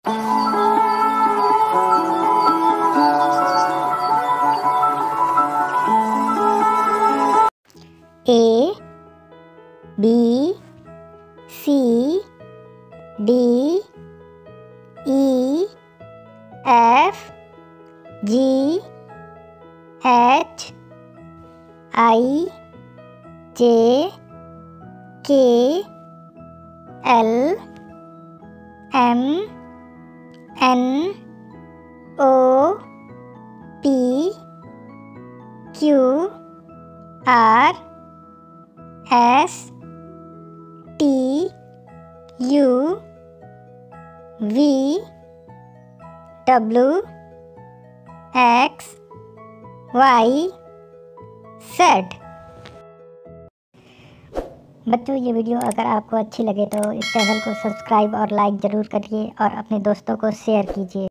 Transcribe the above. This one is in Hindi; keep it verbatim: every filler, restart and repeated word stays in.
A B C D E F G H I J K L M N O P Q R S T U V W X Y Z। बच्चों, ये वीडियो अगर आपको अच्छी लगे तो इस चैनल को सब्सक्राइब और लाइक ज़रूर करिए और अपने दोस्तों को शेयर कीजिए।